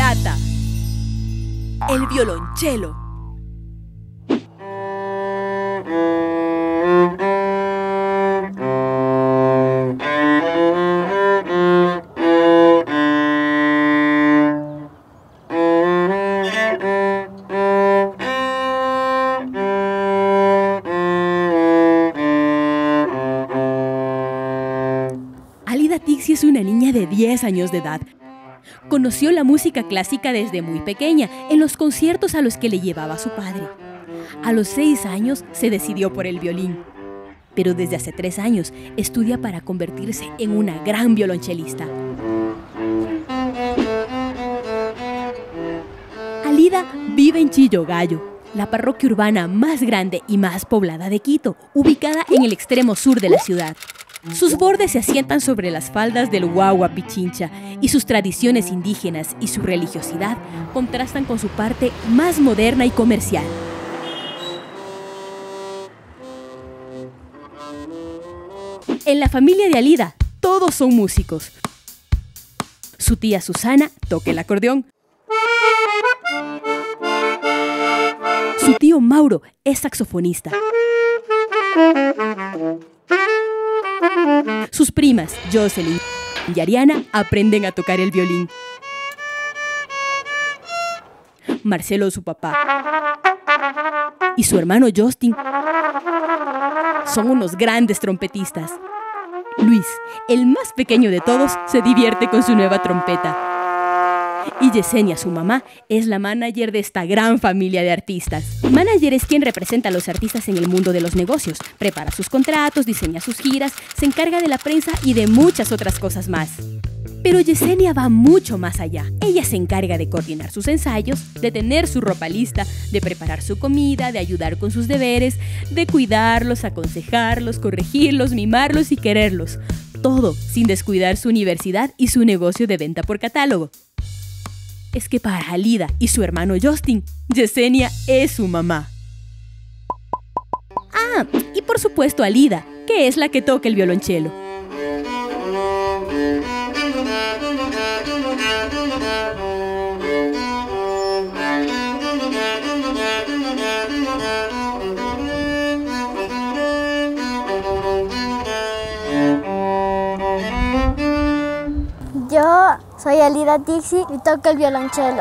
plata. El violonchelo. Alida Tixi es una niña de 10 años de edad. Conoció la música clásica desde muy pequeña, en los conciertos a los que le llevaba su padre. A los 6 años se decidió por el violín, pero desde hace 3 años estudia para convertirse en una gran violonchelista. Alida vive en Chillogallo, la parroquia urbana más grande y más poblada de Quito, ubicada en el extremo sur de la ciudad. Sus bordes se asientan sobre las faldas del Huagua Pichincha y sus tradiciones indígenas y su religiosidad contrastan con su parte más moderna y comercial. En la familia de Alida, todos son músicos. Su tía Susana toca el acordeón. Su tío Mauro es saxofonista. Sus primas, Jocelyn y Ariana, aprenden a tocar el violín. Marcelo, su papá, y su hermano Justin son unos grandes trompetistas. Luis, el más pequeño de todos, se divierte con su nueva trompeta. Y Yesenia, su mamá, es la manager de esta gran familia de artistas. Manager es quien representa a los artistas en el mundo de los negocios, prepara sus contratos, diseña sus giras, se encarga de la prensa y de muchas otras cosas más. Pero Yesenia va mucho más allá. Ella se encarga de coordinar sus ensayos, de tener su ropa lista, de preparar su comida, de ayudar con sus deberes, de cuidarlos, aconsejarlos, corregirlos, mimarlos y quererlos. Todo sin descuidar su universidad y su negocio de venta por catálogo. Es que para Alida y su hermano Justin, Yesenia es su mamá. Ah, y por supuesto Alida, que es la que toca el violonchelo. Yo soy Alida Tixi y toco el violonchelo.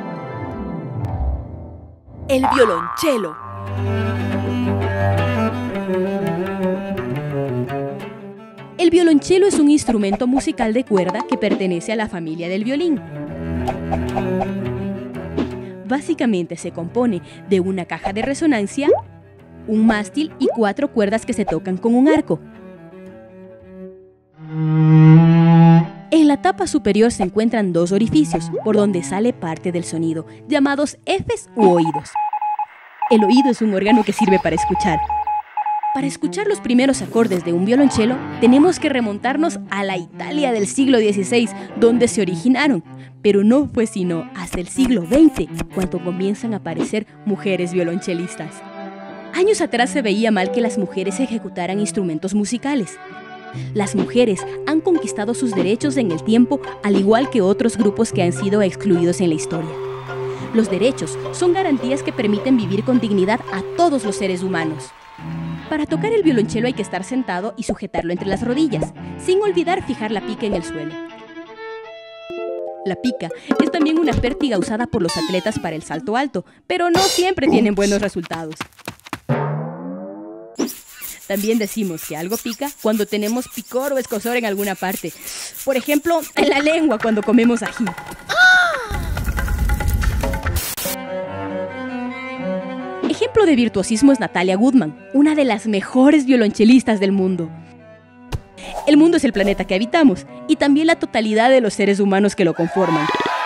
El violonchelo. El violonchelo es un instrumento musical de cuerda que pertenece a la familia del violín. Básicamente se compone de una caja de resonancia, un mástil y 4 cuerdas que se tocan con un arco. En la tapa superior se encuentran 2 orificios por donde sale parte del sonido, llamados efes u oídos. El oído es un órgano que sirve para escuchar. Para escuchar los primeros acordes de un violonchelo, tenemos que remontarnos a la Italia del siglo XVI, donde se originaron. Pero no fue sino hasta el siglo XX cuando comienzan a aparecer mujeres violonchelistas. Años atrás se veía mal que las mujeres ejecutaran instrumentos musicales. Las mujeres han conquistado sus derechos en el tiempo, al igual que otros grupos que han sido excluidos en la historia. Los derechos son garantías que permiten vivir con dignidad a todos los seres humanos. Para tocar el violonchelo hay que estar sentado y sujetarlo entre las rodillas, sin olvidar fijar la pica en el suelo. La pica es también una pértiga usada por los atletas para el salto alto, pero no siempre tienen buenos resultados. También decimos que algo pica cuando tenemos picor o escozor en alguna parte. Por ejemplo, en la lengua cuando comemos ají. Ejemplo de virtuosismo es Natalia Goodman, una de las mejores violonchelistas del mundo. El mundo es el planeta que habitamos y también la totalidad de los seres humanos que lo conforman.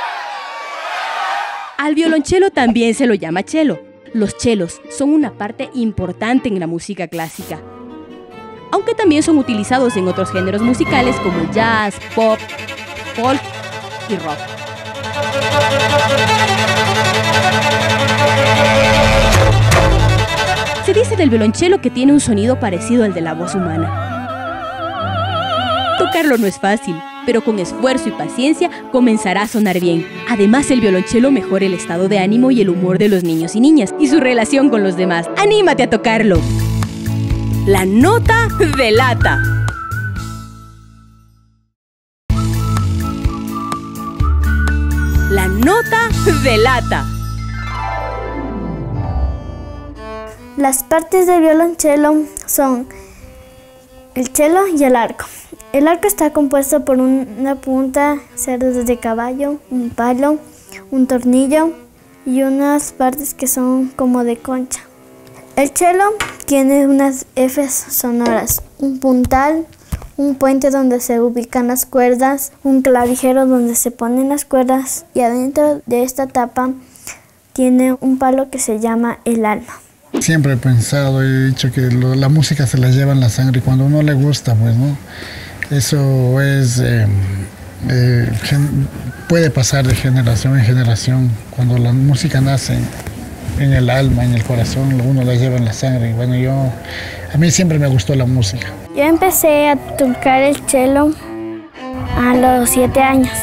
Al violonchelo también se lo llama cello. Los chelos son una parte importante en la música clásica, aunque también son utilizados en otros géneros musicales como el jazz, pop, folk y rock. Se dice del violonchelo que tiene un sonido parecido al de la voz humana. Tocarlo no es fácil, pero con esfuerzo y paciencia comenzará a sonar bien. Además, el violonchelo mejora el estado de ánimo y el humor de los niños y niñas y su relación con los demás. ¡Anímate a tocarlo! La nota de lata. La nota de lata. Las partes del violonchelo son el cello y el arco. El arco está compuesto por una punta, cerdas de caballo, un palo, un tornillo y unas partes que son como de concha. El cello tiene unas Fs sonoras, un puntal, un puente donde se ubican las cuerdas, un clavijero donde se ponen las cuerdas y adentro de esta tapa tiene un palo que se llama el alma. Siempre he pensado y he dicho que la música se la lleva en la sangre y cuando a uno le gusta, pues, ¿no? Eso es, puede pasar de generación en generación. Cuando la música nace en el alma, en el corazón, uno la lleva en la sangre. Y bueno, a mí siempre me gustó la música. Yo empecé a tocar el cello a los 7 años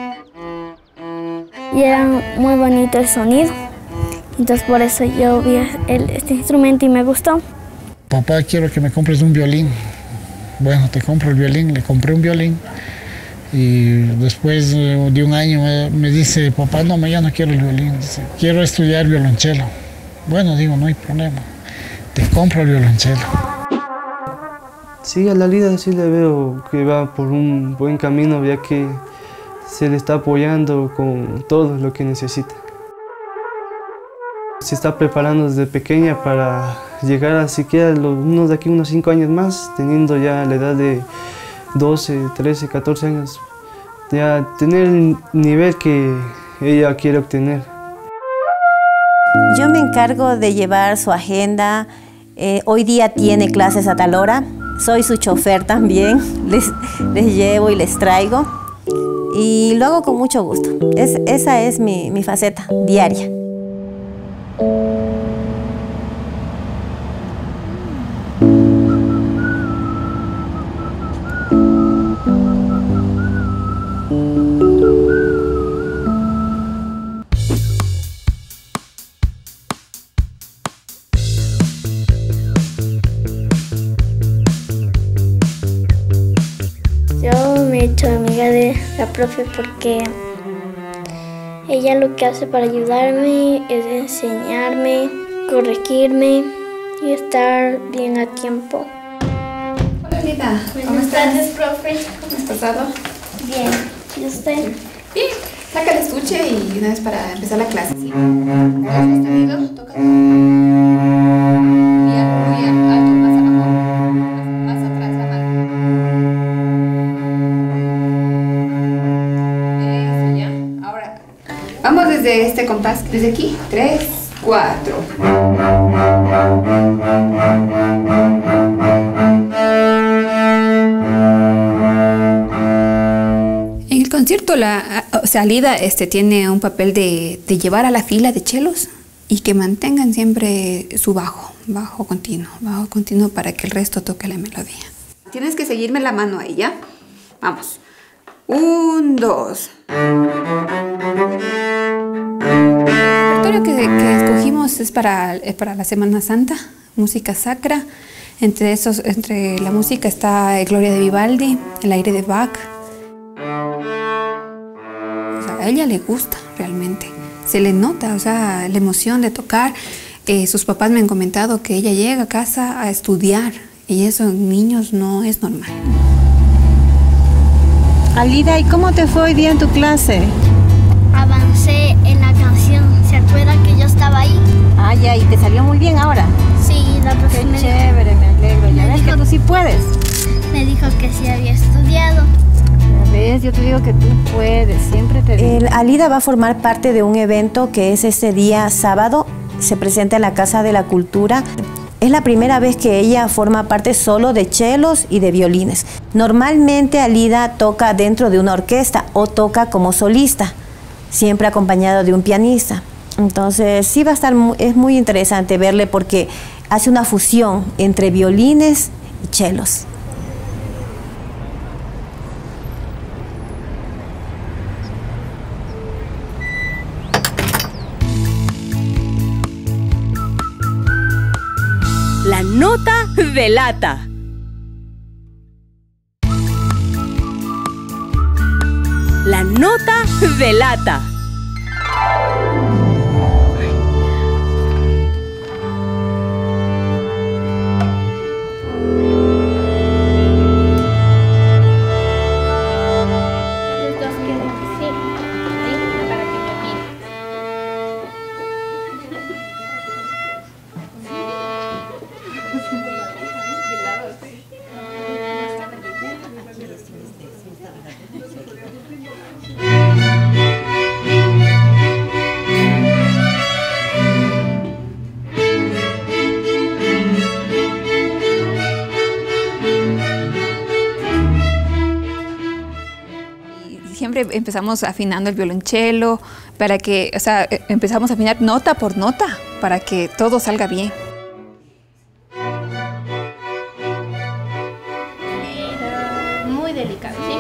y era muy bonito el sonido. Entonces por eso yo vi este instrumento y me gustó. Papá, quiero que me compres un violín. Bueno, te compro el violín. Le compré un violín y después de un año me dice, papá, no, ya no quiero el violín. Dice, quiero estudiar violonchelo. Bueno, digo, no hay problema. Te compro el violonchelo. Sí, a la Alida sí le veo que va por un buen camino, ya que se le está apoyando con todo lo que necesita. Se está preparando desde pequeña para llegar a siquiera de aquí unos 5 años más, teniendo ya la edad de 12, 13, 14 años, ya tener el nivel que ella quiere obtener. Yo me encargo de llevar su agenda. Hoy día tiene clases a tal hora. Soy su chofer también. Les llevo y les traigo. Y lo hago con mucho gusto. Esa es mi faceta diaria. Yo me he hecho amiga de la profe porque ella lo que hace para ayudarme es enseñarme, corregirme y estar bien a tiempo. Hola Lida, ¿cómo Buenas estás? tardes, profe. ¿Cómo has pasado? Bien. ¿Y usted? Bien, saca el estuche y una vez para empezar la clase. ¿Sí? ¿Has sostenido? Toca muy alto, más abajo, más atrás la mano. Eso ya. Ahora, vamos desde este compás, desde aquí. 3, 4. En el concierto, Lida tiene un papel de llevar a la fila de chelos y que mantengan siempre su bajo continuo para que el resto toque la melodía. Tienes que seguirme la mano ahí, ¿ya? Vamos. 1, 2. El repertorio que escogimos es para la Semana Santa, música sacra. Entre la música está Gloria de Vivaldi, El aire de Bach. A ella le gusta realmente, se le nota, la emoción de tocar. Sus papás me han comentado que ella llega a casa a estudiar y eso en niños no es normal. Alida, ¿y cómo te fue hoy día en tu clase? Avancé en la canción. ¿Se acuerda que yo estaba ahí? Ah, ya, y te salió muy bien ahora. Sí, la profe Qué me chévere, me alegro. Ya ves que tú sí puedes. dijo que sí había estudiado. Ya ves, yo te digo que tú puedes, siempre te digo. Alida va a formar parte de un evento que es este día sábado. Se presenta en la Casa de la Cultura. Es la primera vez que ella forma parte solo de chelos y de violines. Normalmente Alida toca dentro de una orquesta o toca como solista, siempre acompañado de un pianista. Entonces sí va a estar, es muy interesante verle porque hace una fusión entre violines y chelos. nota de lata. La nota de lata. Siempre empezamos afinando el violonchelo para que, o sea, empezamos a afinar nota por nota para que todo salga bien. Muy delicado, ¿sí?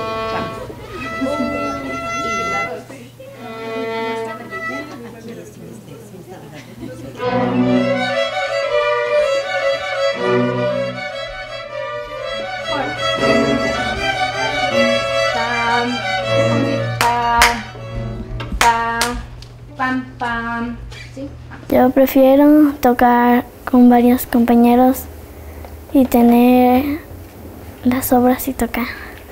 Yo prefiero tocar con varios compañeros y tener las obras y tocar.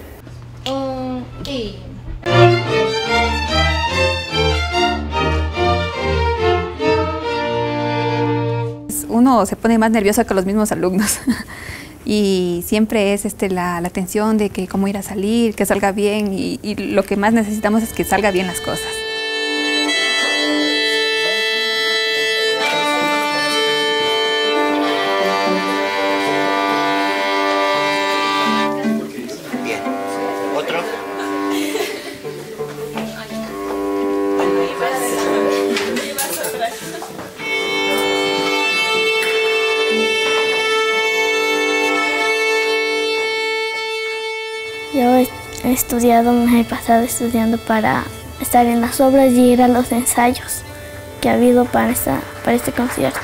Uno se pone más nervioso que los mismos alumnos y siempre es la tensión de que cómo ir a salir, que salga bien y lo que más necesitamos es que salga bien las cosas. Yo he estudiado, me he pasado estudiando para estar en las obras y ir a los ensayos que ha habido para este concierto.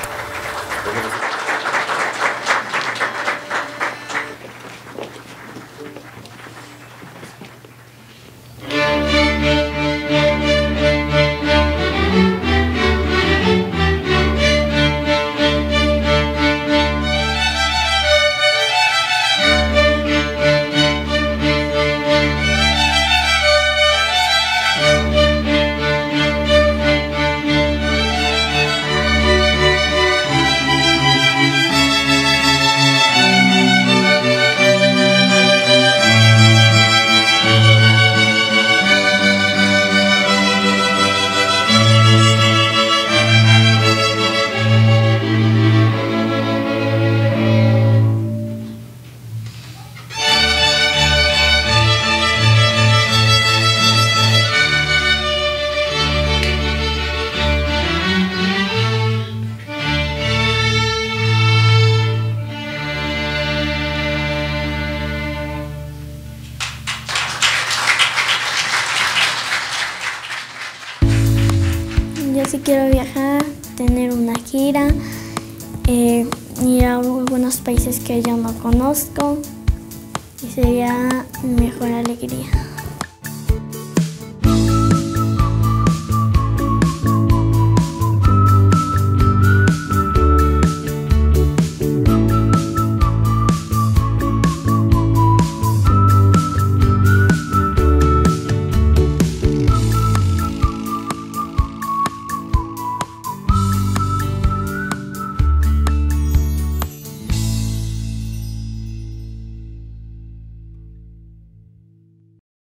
Yo sí quiero viajar, tener una gira, ir a algunos países que yo no conozco y sería mi mejor alegría.